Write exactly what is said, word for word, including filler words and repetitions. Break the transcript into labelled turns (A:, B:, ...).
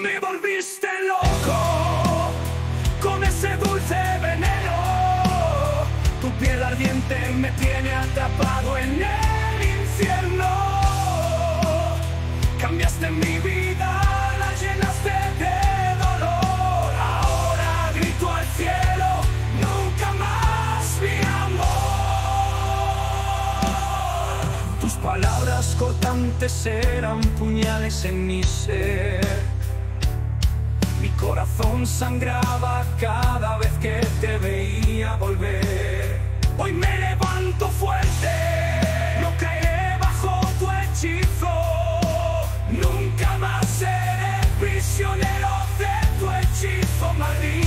A: Me volviste loco con ese dulce veneno. Tu piel ardiente me tiene atrapado en el infierno. Cambiaste mi vida, la llenaste de dolor. Ahora grito al cielo, nunca más mi amor. Tus palabras cortantes eran puñales en mi ser. Mi corazón sangraba cada vez que te veía volver. Hoy me levanto fuerte, no caeré bajo tu hechizo. Nunca más seré prisionero de tu hechizo maldito.